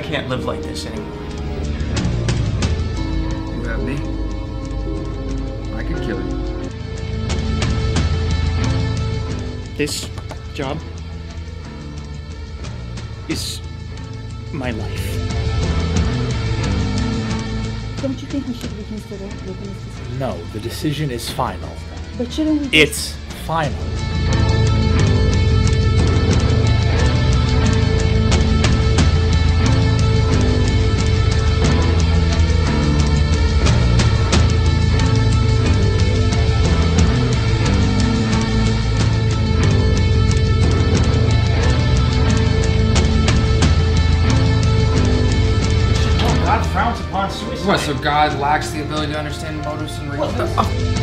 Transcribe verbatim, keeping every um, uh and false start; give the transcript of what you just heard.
can't live like this anymore. You have me. I could kill you. This job is my life. Don't you think we should reconsider making this decision? No, the decision is final. But shouldn't we just... It's final. God frowns upon suicide. What, so God lacks the ability to understand motives and reasons? What the... Oh.